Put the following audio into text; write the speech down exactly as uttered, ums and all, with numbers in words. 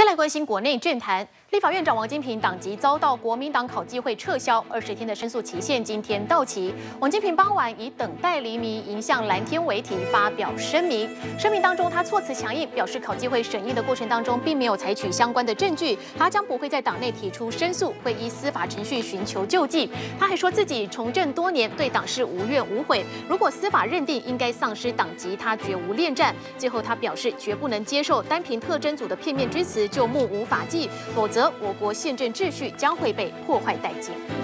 再来关心国内政坛，立法院长王金平党籍遭到国民党考纪会撤销，二十天的申诉期限今天到期。王金平傍晚以等待黎明，迎向蓝天为题发表声明。声明当中，他措辞强硬，表示考纪会审议的过程当中并没有采取相关的证据，他将不会在党内提出申诉，会依司法程序寻求救济。他还说自己从政多年，对党事无怨无悔。如果司法认定应该丧失党籍，他绝无恋战。最后，他表示绝不能接受单凭特侦组的片面之词就目无法纪，否则我国宪政秩序将会被破坏殆尽。